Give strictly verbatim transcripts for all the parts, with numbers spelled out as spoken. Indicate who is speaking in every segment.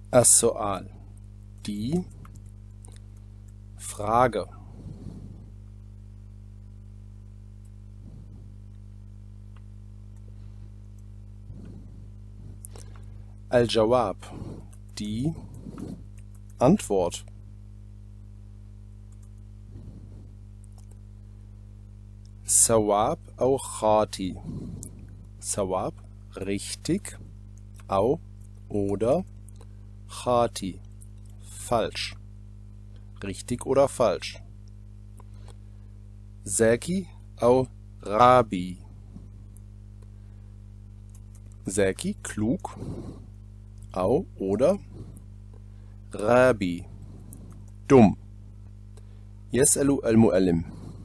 Speaker 1: السؤال die Frage. الجواب die Antwort. صواب أو خاطئ. صواب richtig, أو oder خاطئ falsch. Richtig oder falsch. ذكي أو غبي. ذكي klug, أو oder غبي dumm. يسأل المعلم.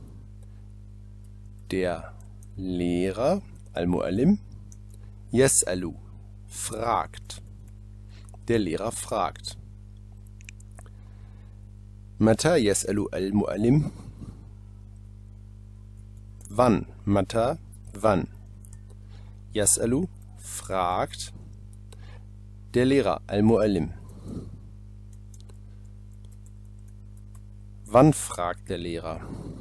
Speaker 1: Der Lehrer, Al-Muallim, يسأل fragt. Der Lehrer fragt. متى يسأل المعلم؟ Wann? متى? Wann? يسأل fragt. Der Lehrer, Al-Muallim. Wann fragt der Lehrer?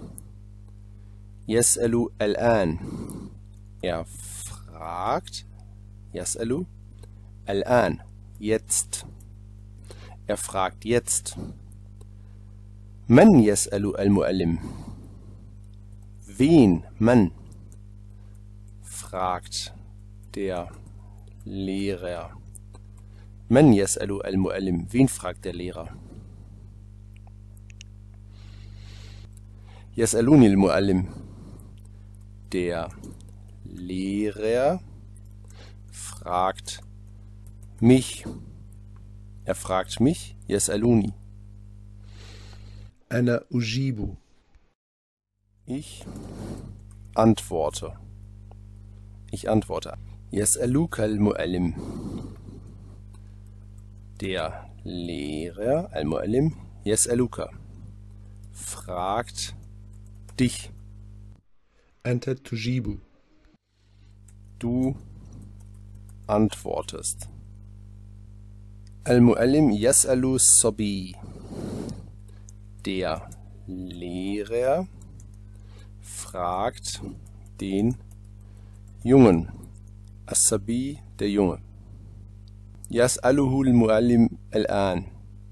Speaker 1: يسأل الآن. Er fragt. يسأل الآن. Jetzt. Er fragt jetzt. من يسأل المعلم? Wen? Man fragt der Lehrer. من يسأل المعلم? Wen fragt der Lehrer? يسألني المعلم. Der Lehrer fragt mich. Er fragt mich. يسألوني.
Speaker 2: أنا أجيب.
Speaker 1: Ich antworte. Ich antworte. يسألك المعلم. Der Lehrer, Al-Muallim, يسألك, fragt dich.
Speaker 2: أنت تجيب.
Speaker 1: Du antwortest. Al-Muallim يسأل الصبي. Der Lehrer fragt den Jungen. As-Sabi, der Junge. يسأله المعلم الآن.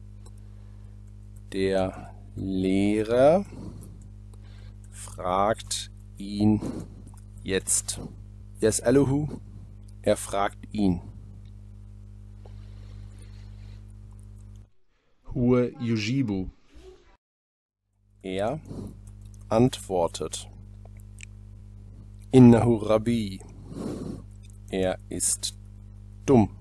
Speaker 1: Der Lehrer fragt ihn jetzt. يسأله, er fragt ihn.
Speaker 2: هو يجيب.
Speaker 1: Er antwortet. إنه غبي. Er ist dumm.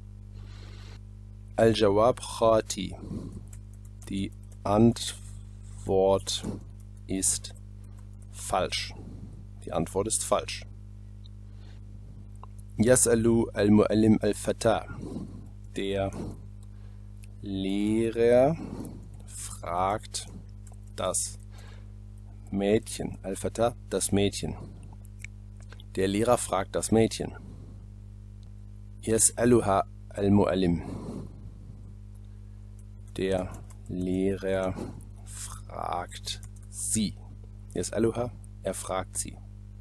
Speaker 1: Al-Jawab khati. Die Antwort ist falsch. Die Antwort ist falsch. Yas'alu al-Muallim al-Fata. Der Lehrer fragt das Mädchen. Al-Fata, das Mädchen. Der Lehrer fragt das Mädchen. Yas'aluha al-Muallim. Der Lehrer fragt sie. Yas'aluha, er fragt sie.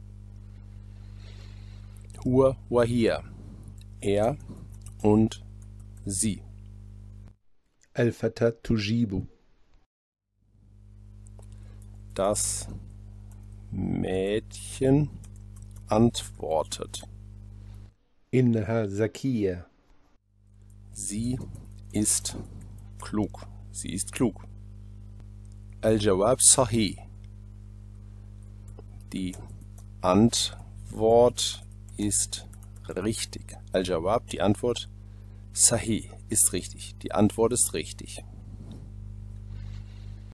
Speaker 1: Huwa wa hiya. Er und sie.
Speaker 2: الفتاة تجيب.
Speaker 1: Das Mädchen antwortet.
Speaker 2: إنها ذكية.
Speaker 1: Sie ist klug. Sie ist klug. Al-Jawab sahih. Die Antwort ist richtig. Al-Jawab, die Antwort sahih, ist richtig. Die Antwort ist richtig.